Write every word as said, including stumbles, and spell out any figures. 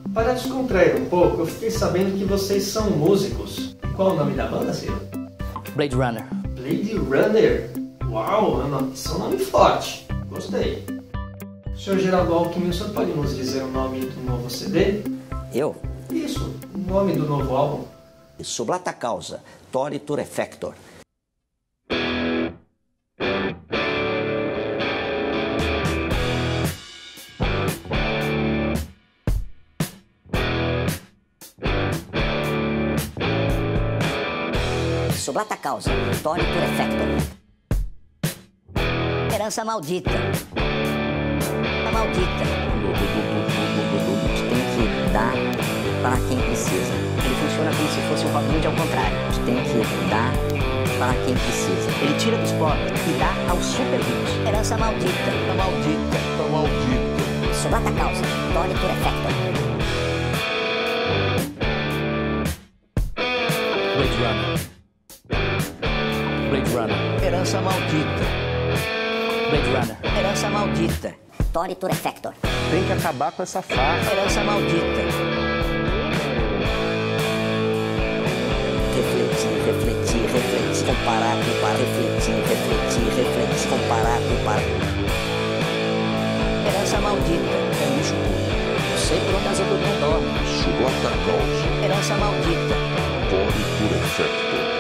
Para descontrair um pouco, eu fiquei sabendo que vocês são músicos. Qual o nome da banda, Ciro? Blade Runner. Blade Runner? Uau, isso é um nome forte. Gostei. senhor Geraldo Alckmin, o senhor pode nos dizer o nome do novo C D? Eu? Isso, o nome do novo álbum. Sublata Causa, Toritur Effector. Sublata Causa, Toritur Effector. Herança maldita. A maldita. A gente tem que dar para quem precisa. Ele funciona como se fosse um Robin Hood ao contrário. A gente tem que dar para quem precisa. Ele tira dos pobres e dá aos super ricos. Herança maldita. A maldita. A maldita. Sublata Causa, Toritur Effector. Blade Runner. Blade Runner. Herança maldita. Blade Runner. Herança maldita. Toritur Effector. Tem que acabar com essa farra. Herança maldita. Refletir, refletir, refletir, comparar, comparar, refletir, refletir, refletir, comparar, comparar. Herança maldita. É lixo puro. Eu sei por onde as outras não dormem. Sublata Causa. Herança maldita. Toritur Effector.